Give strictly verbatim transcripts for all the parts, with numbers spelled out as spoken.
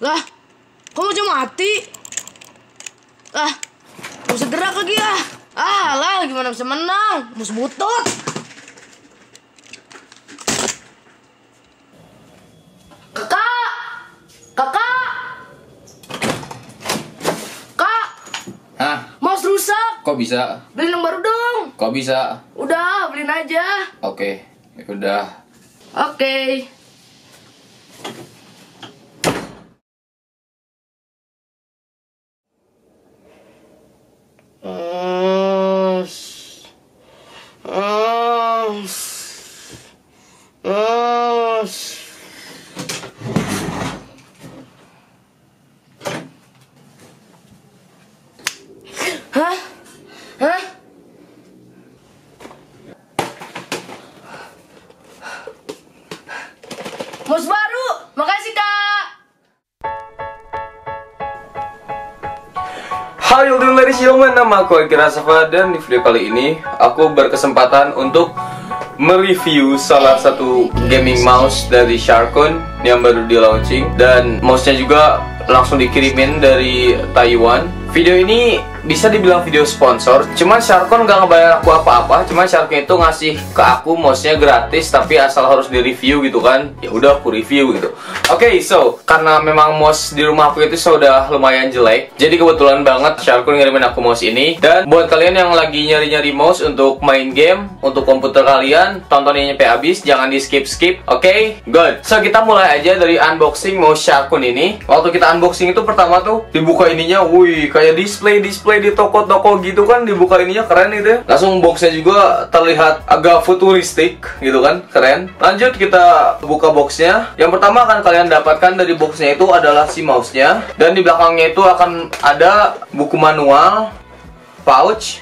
Lah, kok aja mati? Ah, bisa gerak lagi ya. Ah, lah gimana bisa menang? Mus butut. Kakak! Kakak! Kak! Hah? Mouse rusak. Kok bisa? Beliin yang baru dong. Kok bisa? Udah, beliin aja. Oke, ya udah. Oke. Hah? Hah? Mouse baru. Makasih, Kak. Hai ladies and gentlemen, nama aku Akira Safa dan di video kali ini aku berkesempatan untuk mereview salah satu gaming mouse dari Sharkon yang baru di launching, dan mouse-nya juga langsung dikirimin dari Taiwan. Video ini bisa dibilang video sponsor, cuman Sharkon nggak ngebayar aku apa-apa, cuman Sharkon itu ngasih ke aku mouse-nya gratis, tapi asal harus di review gitu kan. Ya udah aku review gitu. Oke, okay, so karena memang mouse di rumah aku itu sudah lumayan jelek, jadi kebetulan banget Sharkon ngirimin aku mouse ini. Dan buat kalian yang lagi nyari-nyari mouse untuk main game, untuk komputer kalian, tontonin sampai habis, jangan di skip-skip. Oke, okay? Good. So kita mulai aja dari unboxing mouse Sharkon ini. Waktu kita unboxing itu pertama tuh dibuka ininya, wih kayak display-display di toko-toko gitu kan, dibuka ininya keren gitu ya. Langsung boxnya juga terlihat agak futuristik gitu kan, keren. Lanjut kita buka boxnya. Yang pertama akan kalian dapatkan dari boxnya itu adalah si mouse-nya, dan di belakangnya itu akan ada buku manual, pouch,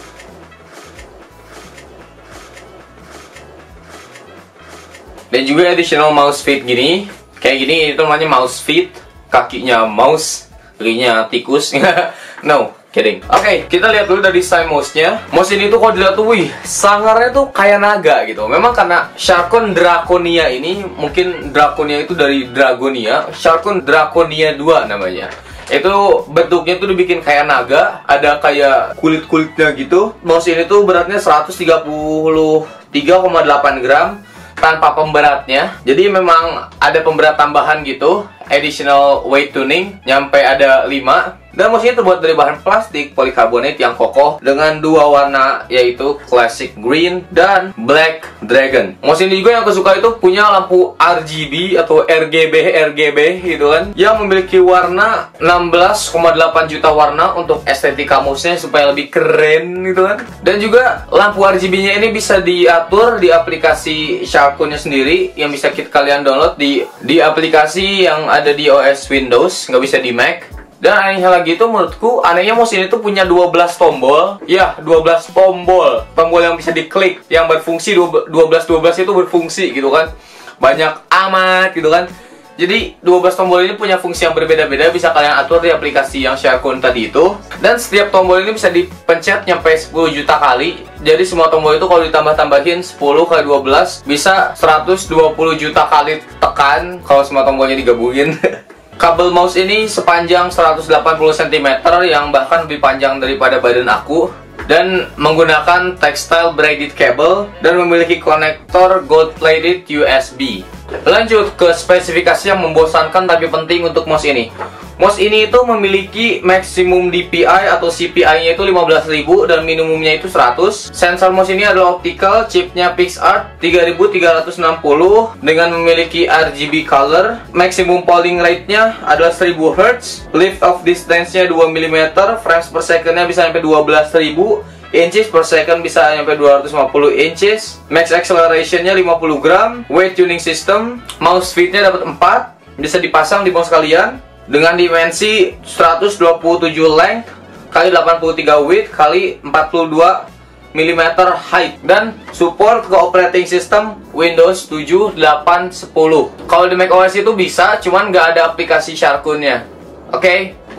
dan juga additional mouse feet gini. Kayak gini, itu namanya mouse feet. Kakinya mouse, kakinya tikus. No, kidding. Oke, okay, kita lihat dulu dari desain mouse-nya. Mouse ini tuh kalau dilihat tuh, wih, sangarnya tuh kayak naga gitu. Memang karena Sharkon Draconia ini, mungkin Draconia itu dari Dragonia, Sharkon Draconia dua namanya. Itu bentuknya tuh dibikin kayak naga, ada kayak kulit-kulitnya gitu. Mouse ini tuh beratnya seratus tiga puluh tiga koma delapan gram tanpa pemberatnya. Jadi memang ada pemberat tambahan gitu, additional weight tuning, nyampe ada lima. Dan mouse ini terbuat dari bahan plastik polikarbonat yang kokoh dengan dua warna, yaitu classic green dan black dragon. Mouse ini juga yang aku suka itu punya lampu R G B atau R G B R G B gitu kan, yang memiliki warna enam belas koma delapan juta warna untuk estetika mouse-nya supaya lebih keren gitu kan. Dan juga lampu R G B-nya ini bisa diatur di aplikasi Sharkon-nya sendiri yang bisa kita kalian download di di aplikasi yang ada di O S Windows, nggak bisa di Mac. Dan anehnya lagi itu menurutku, anehnya mouse ini tuh punya dua belas tombol. Ya, dua belas tombol. Tombol yang bisa diklik, yang berfungsi, dua belas dua belas itu berfungsi gitu kan. Banyak amat gitu kan. Jadi dua belas tombol ini punya fungsi yang berbeda-beda, bisa kalian atur di aplikasi yang Sharkon tadi itu. Dan setiap tombol ini bisa dipencet nyampe sepuluh juta kali. Jadi semua tombol itu kalau ditambah-tambahin sepuluh kali dua belas bisa seratus dua puluh juta kali tekan kalau semua tombolnya digabungin. Kabel mouse ini sepanjang seratus delapan puluh sentimeter, yang bahkan lebih panjang daripada badan aku, dan menggunakan textile braided cable dan memiliki konektor gold plated U S B. Lanjut ke spesifikasi yang membosankan tapi penting untuk mouse ini. Mouse ini itu memiliki maksimum D P I atau C P I-nya itu lima belas ribu dan minimumnya itu seratus. Sensor mouse ini adalah optical, chipnya PixArt tiga ribu tiga ratus enam puluh dengan memiliki R G B color. Maximum polling rate-nya adalah seribu hertz. Lift off distance-nya dua milimeter, frames per second-nya bisa sampai dua belas ribu. Inches per second bisa sampai dua ratus lima puluh inches. Max acceleration-nya lima puluh gram. Weight tuning system. Mouse feet-nya dapat empat. Bisa dipasang di mouse kalian dengan dimensi seratus dua puluh tujuh length kali delapan puluh tiga width kali empat puluh dua milimeter height, dan support ke operating system Windows tujuh, delapan, sepuluh. Kalau di macOS itu bisa, cuman nggak ada aplikasi Sharkon-nya. Oke, okay?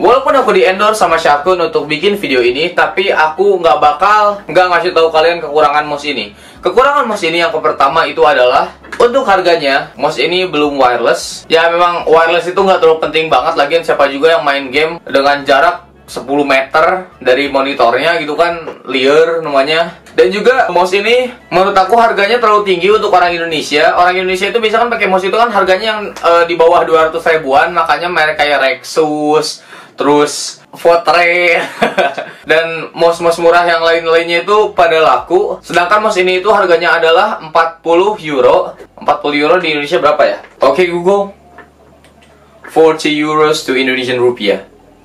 Walaupun aku di endorse sama Sharkun untuk bikin video ini, tapi aku nggak bakal nggak ngasih tahu kalian kekurangan mouse ini. Kekurangan mouse ini yang pertama itu adalah untuk harganya. Mouse ini belum wireless. Ya memang wireless itu nggak terlalu penting banget. Lagian siapa juga yang main game dengan jarak sepuluh meter dari monitornya gitu kan, liar namanya. Dan juga mouse ini menurut aku harganya terlalu tinggi untuk orang Indonesia. Orang Indonesia itu bisa kan pakai mouse itu kan harganya yang uh, di bawah dua ratus ribuan. Makanya merek kayak Rexus, terus Fortre dan mouse-mouse murah yang lain-lainnya itu pada laku. Sedangkan mouse ini itu harganya adalah empat puluh euro. empat puluh euro di Indonesia berapa ya? Oke Google, forty euros to Indonesian rupiah.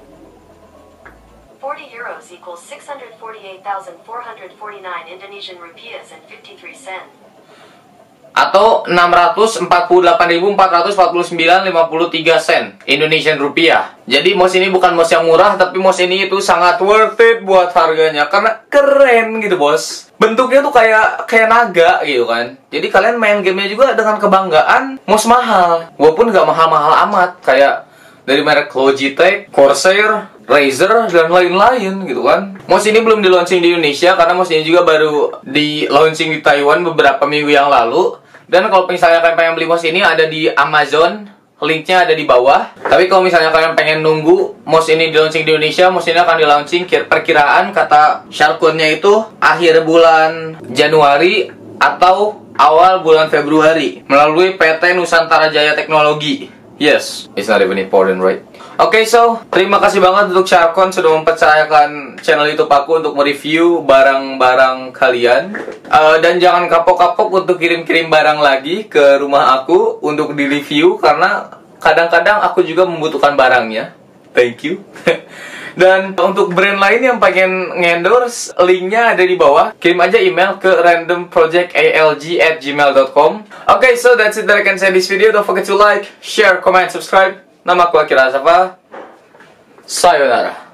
forty euros equals six hundred forty-eight thousand four hundred forty-nine Indonesian rupiahs and fifty-three cent. Atau enam ratus empat puluh delapan ribu empat ratus empat puluh sembilan koma lima puluh tiga sen Indonesian rupiah. Jadi mouse ini bukan mouse yang murah, tapi mouse ini itu sangat worth it buat harganya karena keren gitu bos. Bentuknya tuh kayak kayak naga gitu kan. Jadi kalian main gamenya juga dengan kebanggaan mouse mahal, walaupun nggak mahal-mahal amat kayak dari merek Logitech, Corsair, Razer, dan lain-lain gitu kan. Mouse ini belum di launching di Indonesia karena mouse ini juga baru di launching di Taiwan beberapa minggu yang lalu. Dan kalau misalnya kalian pengen beli mouse ini ada di Amazon, linknya ada di bawah. Tapi kalau misalnya kalian pengen nunggu mouse ini di launching di Indonesia, mouse ini akan di launching perkiraan kata Sharkunnya itu akhir bulan Januari atau awal bulan Februari melalui P T Nusantara Jaya Teknologi. Yes, it's not even important, right? Oke, okay, so terima kasih banget untuk Sharkun sudah mempercayakan channel YouTube aku untuk mereview barang-barang kalian. Uh, dan jangan kapok-kapok untuk kirim-kirim barang lagi ke rumah aku untuk di-review karena kadang-kadang aku juga membutuhkan barangnya. Thank you. Dan untuk brand lain yang pengen ngendorse, linknya ada di bawah. Kirim aja email ke random project a l g at gmail dot com. Oke, okay, so that's it that I can say in this video. Don't forget to like, share, comment, subscribe. Nama aku Akira Asafa. Sayonara.